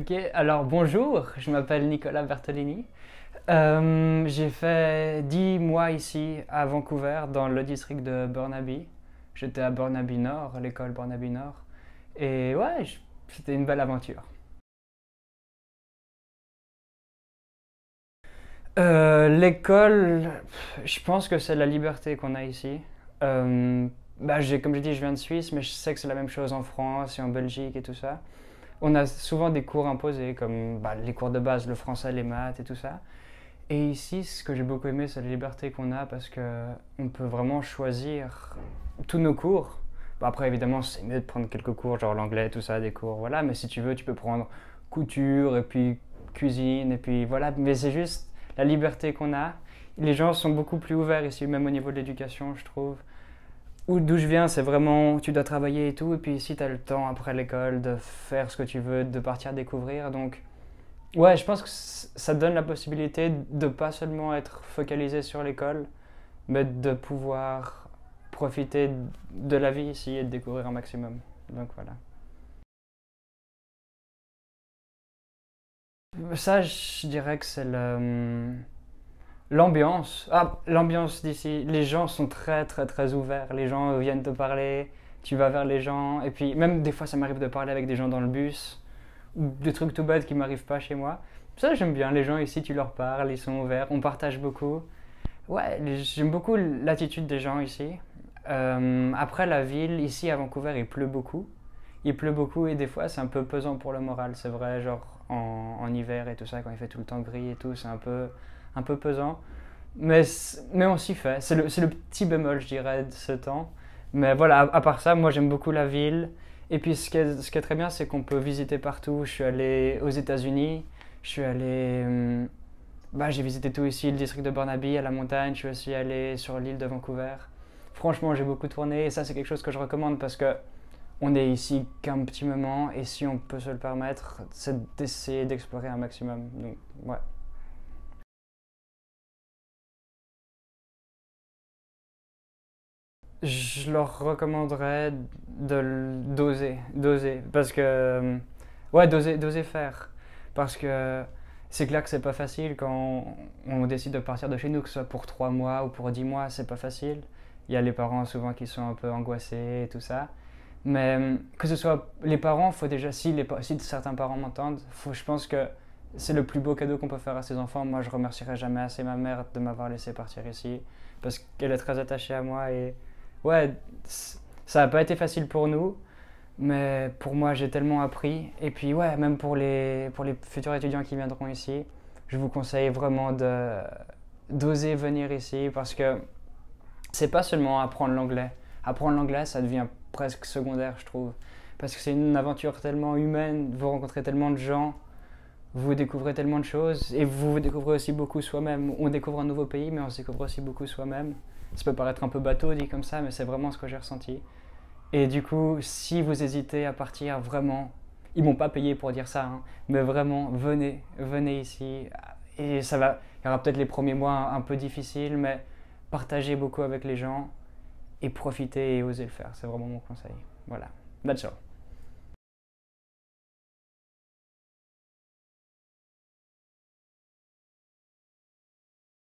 Ok, alors bonjour, je m'appelle Nicolas Bertolini. J'ai fait 10 mois ici à Vancouver, dans le district de Burnaby. J'étais à Burnaby Nord, à l'école Burnaby Nord. Et ouais, c'était une belle aventure. L'école, je pense que c'est la liberté qu'on a ici. Euh, comme je dis, je viens de Suisse, mais je sais que c'est la même chose en France et en Belgique et tout ça. On a souvent des cours imposés, comme les cours de base, le français, les maths et tout ça. Et ici, ce que j'ai beaucoup aimé, c'est la liberté qu'on a parce qu'on peut vraiment choisir tous nos cours. Après, évidemment, c'est mieux de prendre quelques cours, genre l'anglais, tout ça, des cours, voilà. Mais si tu veux, tu peux prendre couture et puis cuisine et puis voilà. Mais c'est juste la liberté qu'on a. Les gens sont beaucoup plus ouverts ici, même au niveau de l'éducation, je trouve. D'où je viens, c'est vraiment, tu dois travailler et tout. Et puis ici, tu as le temps après l'école de faire ce que tu veux, de partir découvrir. Donc, ouais, je pense que ça donne la possibilité de pas seulement être focalisé sur l'école, mais de pouvoir profiter de la vie ici et de découvrir un maximum. Donc voilà. Ça, je dirais que c'est l'ambiance. Ah, l'ambiance d'ici. Les gens sont très très très ouverts. Les gens viennent te parler, tu vas vers les gens. Et puis même des fois, ça m'arrive de parler avec des gens dans le bus. Ou des trucs tout bêtes qui m'arrivent pas chez moi. Ça, j'aime bien. Les gens ici, tu leur parles, ils sont ouverts, on partage beaucoup. Ouais, j'aime beaucoup l'attitude des gens ici. Après, la ville, ici à Vancouver, il pleut beaucoup. Il pleut beaucoup et des fois, c'est un peu pesant pour le moral. C'est vrai, genre en hiver et tout ça, quand il fait tout le temps gris et tout, c'est un peu pesant. Mais on s'y fait. C'est le petit bémol, je dirais, de ce temps. Mais voilà, à part ça, moi, j'aime beaucoup la ville. Et puis, ce qui est très bien, c'est qu'on peut visiter partout. Je suis allé aux États-Unis. Je suis allé. J'ai visité tout ici, le district de Burnaby, à la montagne. Je suis aussi allé sur l'île de Vancouver. Franchement, j'ai beaucoup tourné. Et ça, c'est quelque chose que je recommande parce que on est ici qu'un petit moment. Et si on peut se le permettre, c'est d'essayer d'explorer un maximum. Donc, ouais. Je leur recommanderais d'oser, parce que ouais, d'oser faire, parce que c'est clair que c'est pas facile quand on décide de partir de chez nous, que ce soit pour 3 mois ou pour 10 mois, c'est pas facile. Il y a les parents souvent qui sont un peu angoissés et tout ça, mais que ce soit les parents, faut déjà si certains parents m'entendent, je pense que c'est le plus beau cadeau qu'on peut faire à ses enfants. Moi, je remercierai jamais assez ma mère de m'avoir laissé partir ici, parce qu'elle est très attachée à moi et ouais, ça n'a pas été facile pour nous, mais pour moi, j'ai tellement appris. Et puis, ouais, même pour les futurs étudiants qui viendront ici, je vous conseille vraiment d'oser venir ici parce que c'est pas seulement apprendre l'anglais. Apprendre l'anglais, ça devient presque secondaire, je trouve. Parce que c'est une aventure tellement humaine, vous rencontrez tellement de gens, vous découvrez tellement de choses et vous découvrez aussi beaucoup soi-même. On découvre un nouveau pays, mais on se découvre aussi beaucoup soi-même. Ça peut paraître un peu bateau dit comme ça, mais c'est vraiment ce que j'ai ressenti. Et du coup, si vous hésitez à partir, vraiment, ils m'ont pas payé pour dire ça, hein, mais vraiment, venez ici. Et il y aura peut-être les premiers mois un peu difficiles, mais partagez beaucoup avec les gens et profitez et osez le faire. C'est vraiment mon conseil. Voilà, that's all.